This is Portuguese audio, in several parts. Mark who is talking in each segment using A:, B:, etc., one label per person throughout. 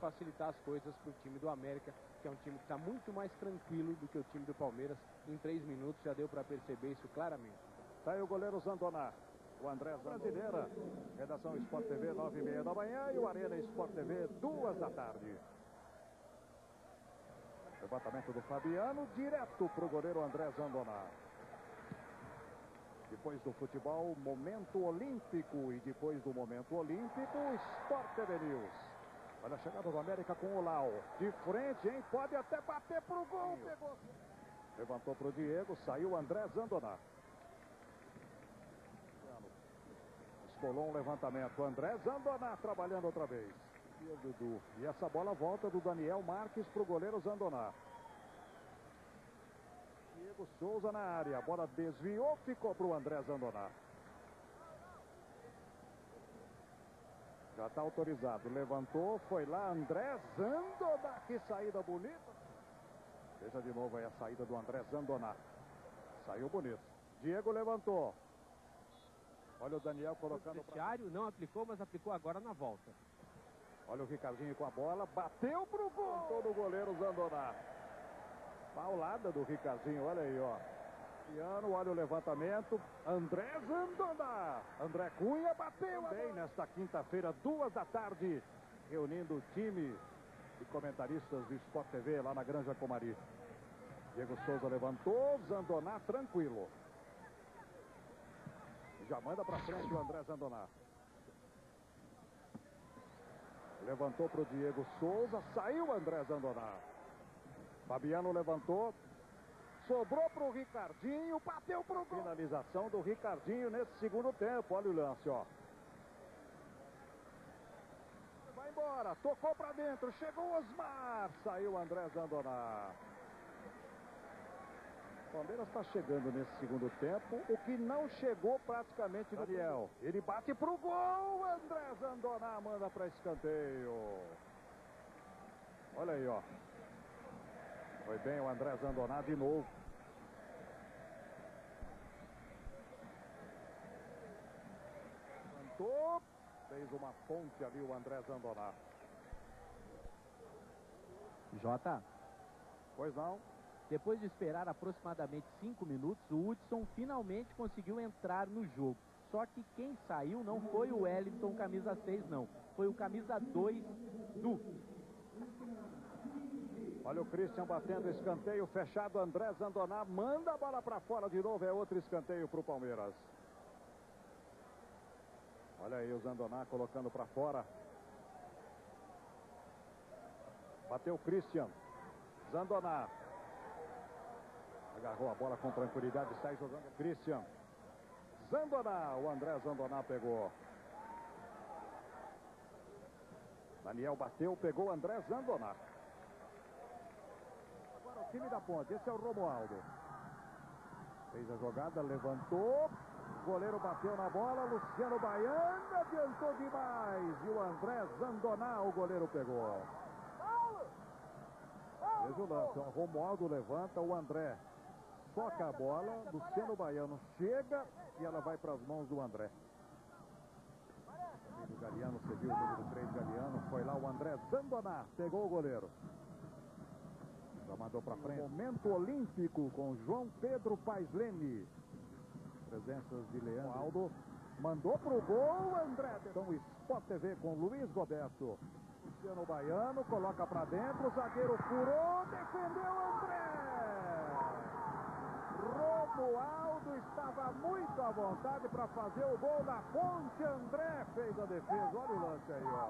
A: facilitar as coisas para o time do América, que é um time que está muito mais tranquilo do que o time do Palmeiras. Em 3 minutos já deu para perceber isso claramente.
B: Tá aí o goleiro Zandoná. O André Brasileira, redação Sport TV, 9h30 da manhã, e o Arena Sport TV, 2 da tarde. Levantamento do Fabiano, direto para o goleiro André Zandoná. Depois do futebol, momento olímpico. E depois do momento olímpico, Sport TV News. Olha a chegada do América com o Lau. De frente, hein? Pode até bater pro gol. Pegou. Levantou pro Diego, saiu o André Zandoná. Escolou um levantamento. André Zandoná trabalhando outra vez. E essa bola volta do Daniel Marques pro goleiro Zandoná. Diego Souza na área. A bola desviou, ficou pro André Zandoná. Já está autorizado. Levantou, foi lá André Zandoná. Que saída bonita. Veja de novo aí a saída do André Zandoná. Saiu bonito. Diego levantou. Olha o Daniel colocando.
A: O vestiário não aplicou, mas aplicou agora na volta.
B: Olha o Ricardinho com a bola. Bateu pro gol. Todo o goleiro Zandoná. Paulada do Ricardinho. Olha aí, ó. Piano, olha o levantamento. André Zandoná. André Cunha bateu bem nesta quinta-feira, 2 da tarde. Reunindo o time de comentaristas do Sport TV lá na Granja Comari. Diego Souza levantou. Zandoná tranquilo. Já manda para frente o André Zandoná. Levantou para o Diego Souza. Saiu o André Zandoná. Fabiano levantou. Sobrou para o Ricardinho. Bateu para o gol. Finalização do Ricardinho nesse segundo tempo. Olha o lance, ó. Vai embora. Tocou para dentro. Chegou o Osmar. Saiu o André Zandoná. O Palmeiras está chegando nesse segundo tempo, o que não chegou praticamente no Daniel. Ele bate pro gol, André Zandoná manda para escanteio. Olha aí, ó. Foi bem o André Zandoná de novo. Levantou, fez uma ponte ali o André Zandoná.
A: Jota.
B: Pois não.
A: Depois de esperar aproximadamente 5 minutos, o Hudson finalmente conseguiu entrar no jogo. Só que quem saiu não foi o Wellington camisa 6, não. Foi o camisa 2, Du.
B: Olha o Christian batendo escanteio fechado. André Zandoná manda a bola para fora de novo. É outro escanteio para o Palmeiras. Olha aí o Zandoná colocando para fora. Bateu o Christian. Zandoná. Agarrou a bola com tranquilidade, sai jogando Christian. Zandoná, o André Zandoná pegou. Daniel bateu, pegou o André Zandoná. Agora o time da Ponte, esse é o Romualdo. Fez a jogada, levantou. O goleiro bateu na bola, Luciano Baiano adiantou demais. E o André Zandoná, o goleiro pegou. Veja o lance, o Romualdo levanta, o André toca a bola, Luciano Baiano chega e ela vai para as mãos do André. O Galeano cediu o número 3, Galeano, foi lá o André Zandoná, pegou o goleiro. Já mandou para frente. Momento olímpico com João Pedro Paislene. Presenças de Leandro Aldo. Mandou pro gol, André. Então Sport TV com Luiz Roberto. Luciano Baiano coloca para dentro, o zagueiro furou, defendeu André. Romualdo estava muito à vontade para fazer o gol da Ponte. André fez a defesa. Olha o lance aí, ó.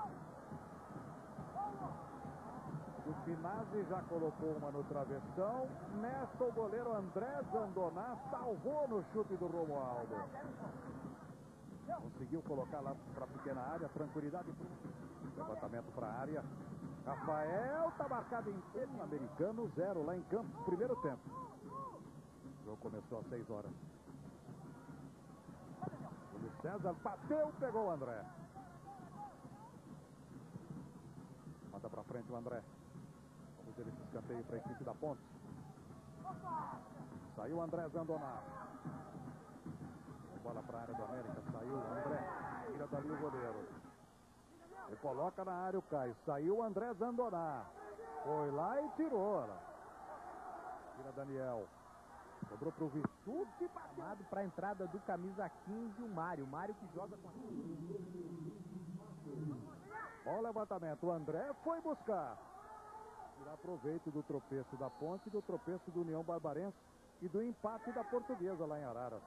B: O Finazzi já colocou uma no travessão. Nesta, o goleiro André Zandoná salvou no chute do Romualdo. Conseguiu colocar lá para a pequena área. Tranquilidade. Levantamento para a área. Rafael está marcado em tempo americano. 0 lá em campo. Primeiro tempo. O jogo começou às 6 horas. O César bateu, pegou o André. Manda para frente o André. Vamos ver esse escanteio para a equipe da Ponte. Saiu o André Zandoná. Bola para a área do América. Saiu o André. Tira dali o goleiro. Coloca na área o Caio. Saiu o André Zandoná. Foi lá e tirou. Tira Daniel. Sobrou pro Vissuti.
A: Chamado para a entrada do camisa 15, o Mário. O Mário que joga com a...
B: Bom levantamento. O André foi buscar. Tirar proveito do tropeço da Ponte, do tropeço do União Barbarense e do empate da Portuguesa lá em Araras.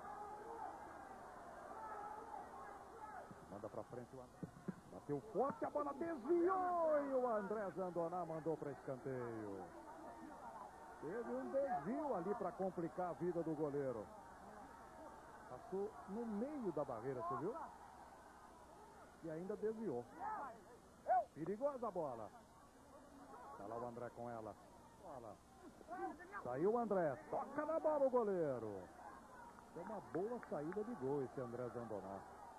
B: Manda pra frente o André. Bateu forte, a bola desviou e o André Zandoná mandou para escanteio. Teve um desvio ali para complicar a vida do goleiro. Passou no meio da barreira, você viu? E ainda desviou. Perigosa a bola. Tá lá o André com ela. Bola. Saiu o André. Toca na bola o goleiro. É uma boa saída de gol esse André Zandoná.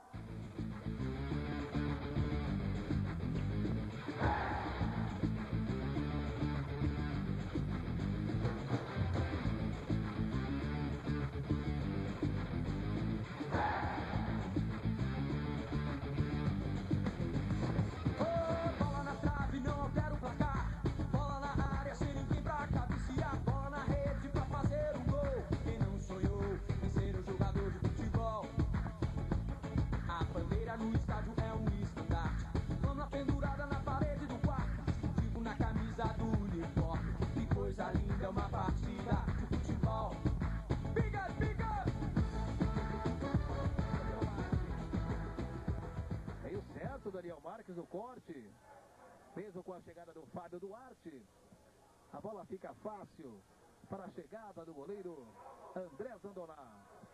C: No estádio é um estandarte, lama pendurada na parede do quarto, digo na camisa do uniforme. Que coisa linda, é uma partida de futebol. Biga, biga!
D: Meio certo, Daniel Marques, o corte. Mesmo com a chegada do Fábio Duarte, a bola fica fácil para a chegada do goleiro André Zandoná.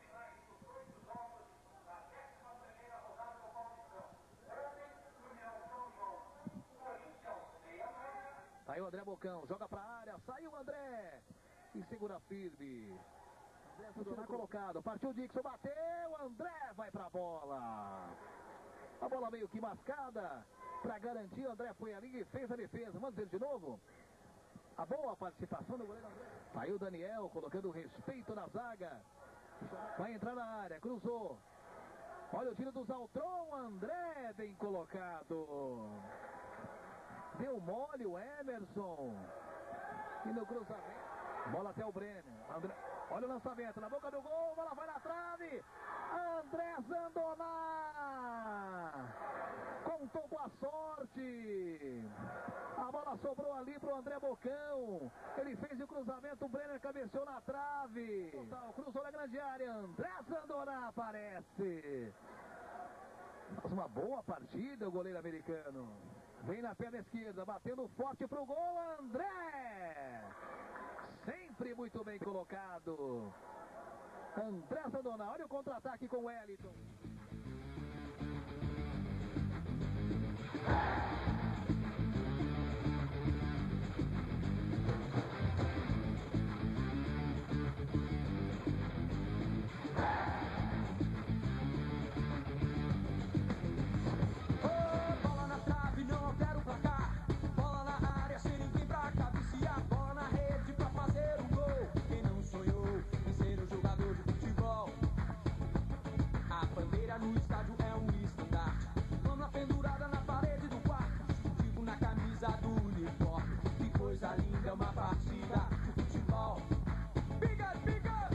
D: Saiu o André Bocão, joga para a área, saiu o André e segura firme. André Zandoná colocado, partiu o Dixon, bateu, André vai para a bola. A bola meio que mascada, para garantir, o André foi ali e fez a defesa. Vamos ver de novo. A boa participação do goleiro André. Saiu o Daniel, colocando respeito na zaga. Vai entrar na área, cruzou. Olha o tiro do Zaltron, André bem colocado. Deu mole o Emerson. E no cruzamento. Bola até o Brenner. André... Olha o lançamento na boca do gol. Bola vai na trave. André Zandoná. Contou com a sorte. A bola sobrou ali pro André Bocão. Ele fez o cruzamento. O Brenner cabeceou na trave. Cruzou na grande área. André Zandoná aparece. Faz uma boa partida o goleiro americano. Vem na perna esquerda, batendo forte pro gol, André! Sempre muito bem colocado. André Zandoná, olha o contra-ataque com o Wellington.
C: No estádio é um estandarte, lama pendurada na parede do quarto, digo na camisa do uniforme. Que coisa linda, é uma partida de futebol. Biga, biga!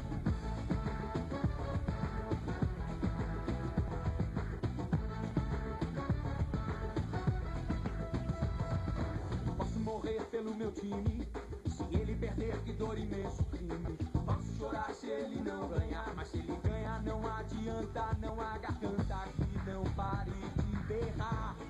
C: Posso morrer pelo meu time, se ele perder, que dor, imenso crime. Posso chorar se ele não ganhar, mas se ele ganhar não adianta, não há garganta que não pare de berrar.